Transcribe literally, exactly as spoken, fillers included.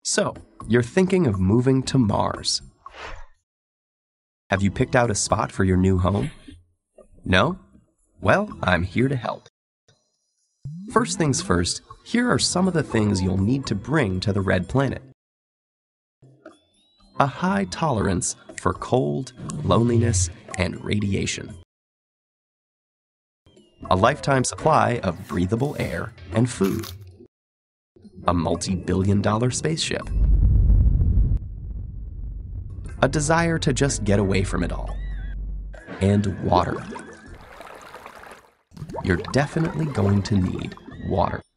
So, you're thinking of moving to Mars. Have you picked out a spot for your new home? No? Well, I'm here to help. First things first, here are some of the things you'll need to bring to the red planet. A high tolerance for cold, loneliness, and radiation. A lifetime supply of breathable air and food. A multi-billion dollar spaceship. A desire to just get away from it all. And water. You're definitely going to need water.